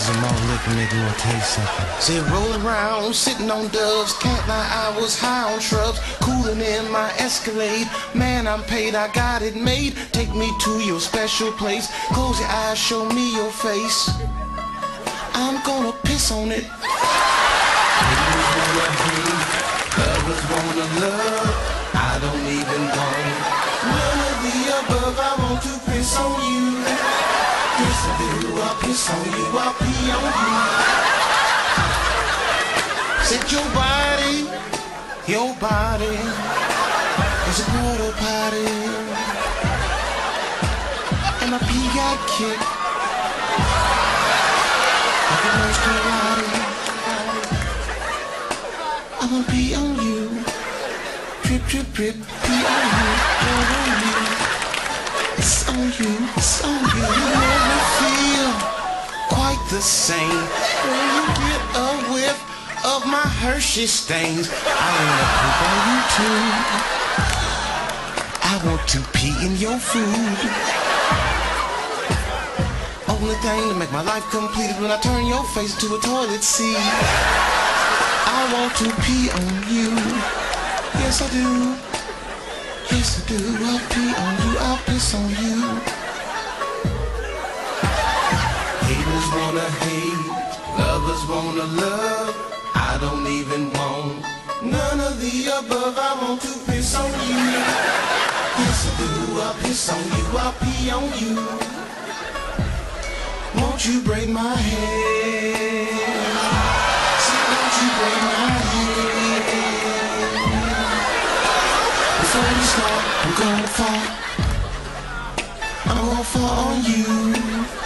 Some more liquor make me want to taste something. Say rolling around, sitting on doves. Can't lie, I was high on shrubs. Cooling in my Escalade. Man, I'm paid, I got it made. Take me to your special place. Close your eyes, show me your face. I'm gonna piss on it. Haters wanna hate, lovers wanna love. I don't even want none of the above. I want to piss on you. Yes I do, I'll piss on you, I'll pee on you. Set your body is a porta potty. And my pee got kicked like a nurse karate. I'm gonna pee on you. Drip, drip, drip, pee on you, pour on you. It's on you, it's on you. You never feel quite the same when you get a whiff of my Hershey stains. I wanna poop on you too. I want to pee in your food. Only thing to make my life complete is when I turn your face into a toilet seat. I want to pee on you. Yes I do. Yes I do. I'll pee on you. I'll piss on you. Haters wanna hate, lovers wanna love. I don't even want none of the above. I want to piss on you. Yes I do. I'll piss on you. I'll pee on you. Won't you braid my hair? Say, won't you braid my hair? Before we start, I'm gonna fall on you.